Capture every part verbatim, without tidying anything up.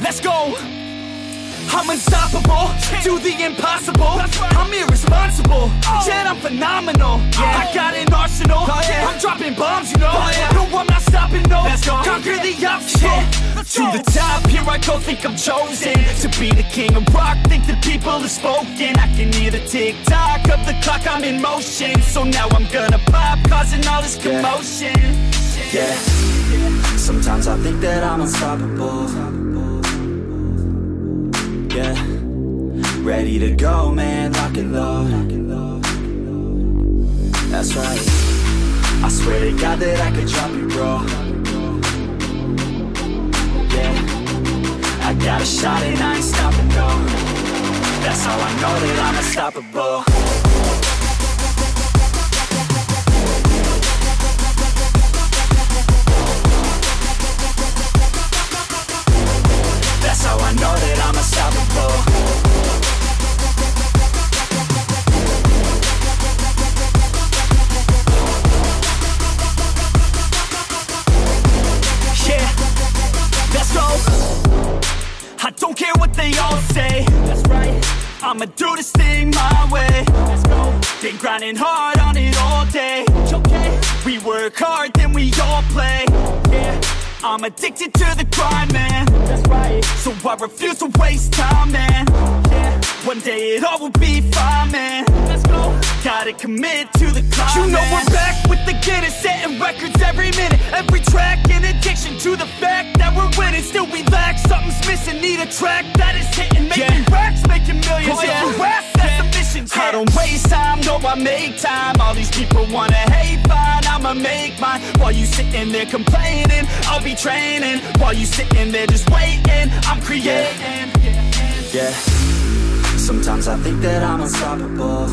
Let's go. I'm unstoppable, do the impossible. I'm irresponsible, yet I'm phenomenal. I got an arsenal, I'm dropping bombs, you know. No, I'm not stopping, no. Conquer the obstacle. To the top, here I go, think I'm chosen to be the king of rock, think the people have spoken. I can hear the tick-tock of the clock, I'm in motion. So now I'm gonna pop, causing all this commotion. Yeah, sometimes I think that I'm unstoppable. Yeah, ready to go, man, lock and load. That's right, I swear to God that I could drop you, bro. Yeah, I got a shot and I ain't stopping, no. That's how I know that I'm unstoppable. That's how I know that I'm unstoppable. Yeah, let's go. I don't care what they all say. That's right, I'ma do this thing my way. Let's go. Been grinding hard on it all day. Okay. We work hard, then we all play. Yeah, I'm addicted to the grind, man. That's right. So I refuse to waste time, man. Yeah. One day it all will be fine, man. Let's go. Gotta commit to the climb. You know man. We're back with the Guinness, setting records every minute, every track. In addiction to the fact that we're winning, still we lack something's missing. Need a track that is hitting, making yeah. racks, making millions. Oh, yeah. If you ask, that's yeah. the mission. Yeah. I don't waste time, no, I make time. All these people wanna hate, fine, I'ma make mine. While you sitting there complaining, I'll be training. While you sitting there just waiting, I'm creating. Yeah, yeah. Sometimes I think that I'm unstoppable.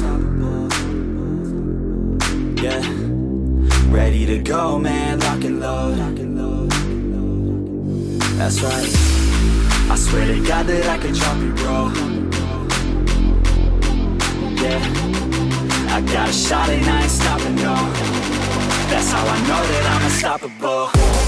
Yeah, ready to go, man, lock and load. That's right, I swear to God that I could drop you, bro. Yeah, I got a shot and I ain't stopping, no. That's how I know that I'm unstoppable.